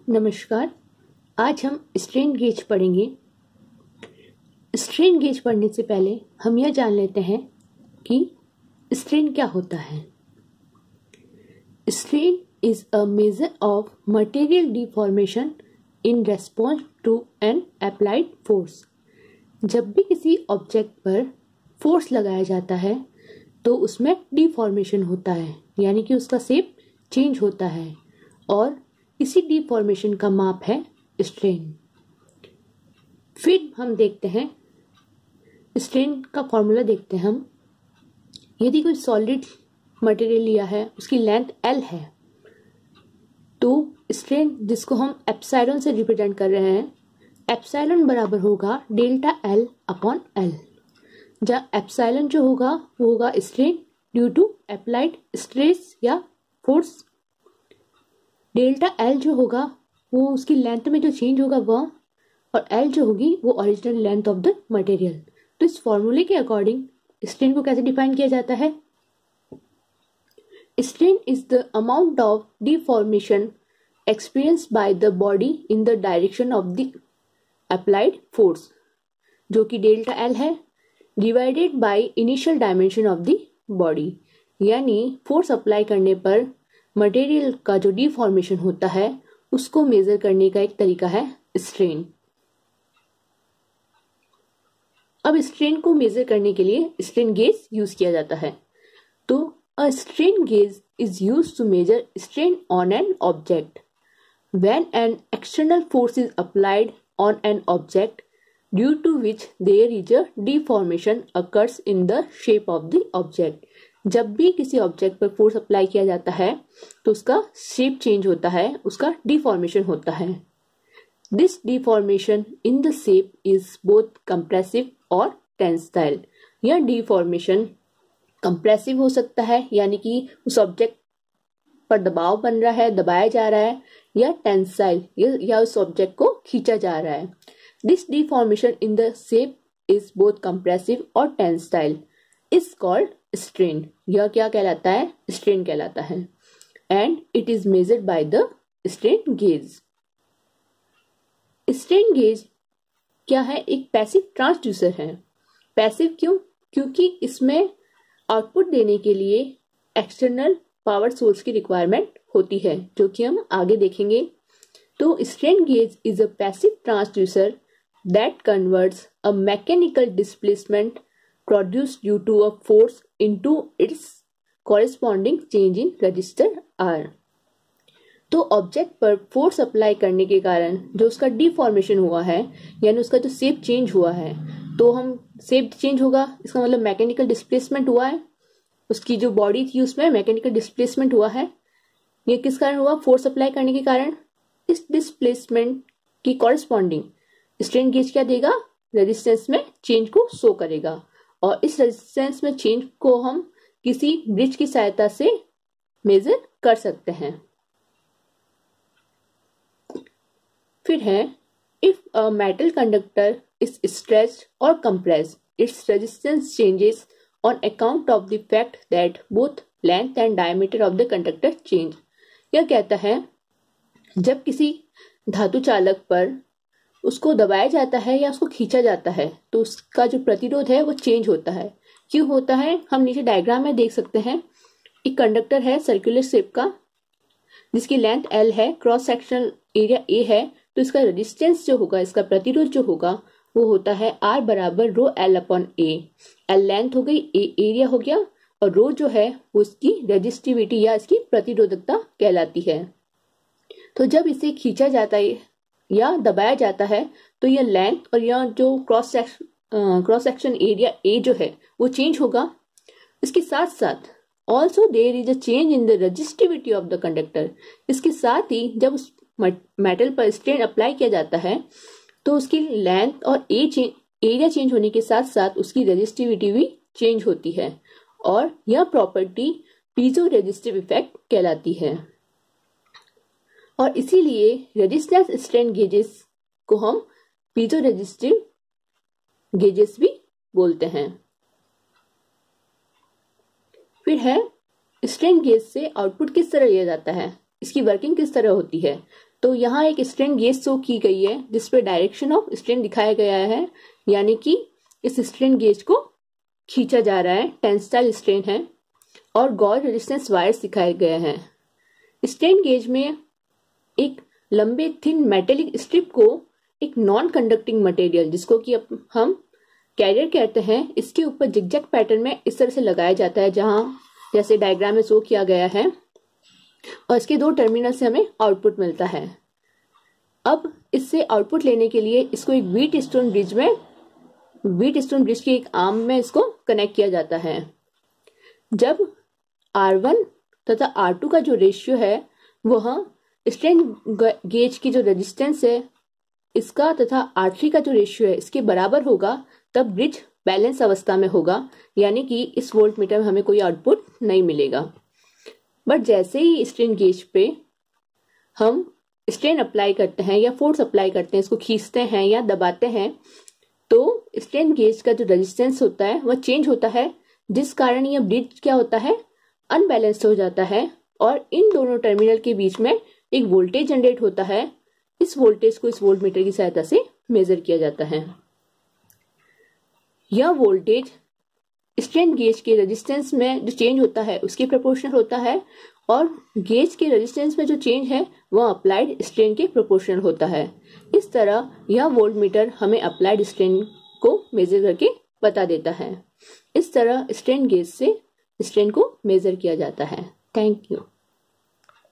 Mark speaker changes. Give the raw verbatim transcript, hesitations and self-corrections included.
Speaker 1: नमस्कार। आज हम स्ट्रेन गेज पढ़ेंगे। स्ट्रेन गेज पढ़ने से पहले हम यह जान लेते हैं कि स्ट्रेन क्या होता है। Strain is a measure of material deformation in response to an applied force. जब भी किसी ऑब्जेक्ट पर फोर्स लगाया जाता है तो उसमें डिफॉर्मेशन होता है, यानी कि उसका शेप चेंज होता है, और इसी डिफॉर्मेशन का माप है स्ट्रेन। फिर हम देखते हैं स्ट्रेन का फॉर्मूला देखते हैं हम। यदि कोई सॉलिड मटेरियल लिया है, उसकी लेंथ एल है, तो स्ट्रेन जिसको हम एप्सिलॉन से रिप्रेजेंट कर रहे हैं, एप्सिलॉन बराबर होगा डेल्टा एल अपॉन एल। जहाँ एप्सिलॉन जो होगा वो होगा strain due to applied stress या फोर्स। डेल्टा एल जो होगा वो उसकी लेंथ में जो चेंज होगा वह, और एल जो होगी वो original length of the material. तो इस फॉर्मूले के अकॉर्डिंग स्ट्रेन को कैसे डिफाइन किया जाता है? Strain is the amount of deformation experience by the body in the direction of the applied force, जो कि डेल्टा एल है, divided by initial dimension of the body. यानी फोर्स अप्लाई करने पर मटेरियल का जो डिफॉर्मेशन होता है उसको मेजर करने का एक तरीका है स्ट्रेन। अब स्ट्रेन को मेजर करने के लिए स्ट्रेन गेज यूज किया जाता है। तो a strain gauge is used to measure strain on an object when an external force is applied on an object due to which there is a deformation occurs in the shape of the object. जब भी किसी object पर force apply किया जाता है तो उसका shape change होता है, उसका डिफॉर्मेशन होता है। This deformation in the shape is both compressive और टेंसाइल। यह डिफॉर्मेशन कंप्रेसिव हो सकता है, यानी कि उस ऑब्जेक्ट पर दबाव बन रहा है, दबाया जा रहा है, या टेंसाइल, या उस ऑब्जेक्ट को खींचा जा रहा है। This deformation in the shape is both compressive और टेंसाइल इज कॉल्ड स्ट्रेन। यह क्या कहलाता है? स्ट्रेन कहलाता है। And it is measured by the strain gauge. Strain gauge क्या है? एक पैसिव ट्रांसड्यूसर है। पैसिव क्यों? क्योंकि इसमें आउटपुट देने के लिए एक्सटर्नल पावर सोर्स की रिक्वायरमेंट होती है, जो कि हम आगे देखेंगे। तो strain gauge is a passive transducer that converts a mechanical displacement produced due to a force into its corresponding change in resistor R। तो ऑब्जेक्ट पर फोर्स अप्लाई करने के कारण जो उसका डिफॉर्मेशन हुआ है, यानी उसका जो शेप चेंज हुआ है, तो हम शेप चेंज होगा, इसका मतलब मैकेनिकल डिस्प्लेसमेंट हुआ है। उसकी जो बॉडी थी उसमें मैकेनिकल डिस्प्लेसमेंट हुआ है। ये किस कारण हुआ? फोर्स अप्लाई करने के कारण। इस डिस्प्लेसमेंट की कॉरेस्पॉन्डिंग स्ट्रेन गेज क्या देगा? रेजिस्टेंस में चेंज को शो करेगा, और इस रेजिस्टेंस में चेंज को हम किसी ब्रिज की सहायता से मेजर कर सकते हैं। फिर है, if a metal conductor is stretched और compressed, its resistance changes on account of the fact that both length and diameter of the conductor change. यह कहता है जब किसी धातु चालक पर उसको दबाया जाता है या उसको खींचा जाता है तो उसका जो प्रतिरोध है वो चेंज होता है। क्यों होता है? हम नीचे डायग्राम में देख सकते हैं। एक कंडक्टर है सर्कुलर शेप का, जिसकी लेंथ एल है, क्रॉस सेक्शनल एरिया ए है, तो इसका रेजिस्टेंस जो होगा, इसका प्रतिरोध जो होगा वो होता है आर बराबर rho L upon A. L length हो गई, ए एरिया हो गया, और रो जो है वो इसकी रेजिस्टिविटी या इसकी प्रतिरोधकता कहलाती है। तो जब इसे खींचा जाता है या दबाया जाता है तो यह लेंथ और यह जो cross section cross section area A जो है वो चेंज होगा। इसके साथ साथ also there is a change in the resistivity of the conductor. इसके साथ ही जब उस मेटल पर स्ट्रेन अप्लाई किया जाता है तो उसकी लेंथ और ए एरिया चेंज होने के साथ साथ उसकी रेजिस्टिविटी भी चेंज होती है, और यह प्रॉपर्टी पीजो रेजिस्टिव इफेक्ट कहलाती है। और इसीलिए रेजिस्टेंस स्ट्रेन गेजेस को हम पीजो रेजिस्टिव गेजेस भी बोलते हैं। फिर है स्ट्रेन गेज से आउटपुट किस तरह लिया जाता है, इसकी वर्किंग किस तरह होती है। तो यहाँ एक स्ट्रेन गेज शो की गई है जिसपे डायरेक्शन ऑफ स्ट्रेन दिखाया गया है, यानी कि इस स्ट्रेन गेज को खींचा जा रहा है, टेंसाइल स्ट्रेन है, और गॉज रेजिस्टेंस वायर्स दिखाए गए हैं। स्ट्रेन गेज में एक लंबे थिन मेटेलिक स्ट्रिप को एक नॉन कंडक्टिंग मटेरियल, जिसको कि हम कैरियर कहते हैं, इसके ऊपर जिगजैग पैटर्न में इस तरह से लगाया जाता है, जहां जैसे डायग्राम में शो किया गया है, और इसके दो टर्मिनल से हमें आउटपुट मिलता है। अब इससे आउटपुट लेने के लिए इसको एक व्हीट स्टोन ब्रिज में व्हीट स्टोन ब्रिज के एक आर्म में इसको कनेक्ट किया जाता है। जब आर वन तथा आर टू का जो रेशियो है वह स्ट्रेन गेज की जो रेजिस्टेंस है इसका तथा आर थ्री का जो रेशियो है इसके बराबर होगा, तब ब्रिज बैलेंस अवस्था में होगा, यानी कि इस वोल्ट मीटर में हमें कोई आउटपुट नहीं मिलेगा। बट जैसे ही स्ट्रेन गेज पे हम स्ट्रेन अप्लाई करते हैं या फोर्स अप्लाई करते हैं, इसको खींचते हैं या दबाते हैं, तो स्ट्रेन गेज का जो रेजिस्टेंस होता है वह चेंज होता है, जिस कारण यह ब्रिज क्या होता है, अनबैलेंस्ड हो जाता है, और इन दोनों टर्मिनल के बीच में एक वोल्टेज जनरेट होता है। इस वोल्टेज को इस वोल्ट मीटर की सहायता से मेजर किया जाता है। यह वोल्टेज स्ट्रेन गेज के रेजिस्टेंस में जो चेंज होता है उसके प्रोपोर्शनल होता है, और गेज के रेजिस्टेंस में जो चेंज है वह अप्लाइड स्ट्रेन के प्रोपोर्शनल होता है। इस तरह यह वोल्ट मीटर हमें अप्लाइड स्ट्रेन को मेजर करके बता देता है। इस तरह स्ट्रेन गेज से स्ट्रेन को मेजर किया जाता है। Thank you.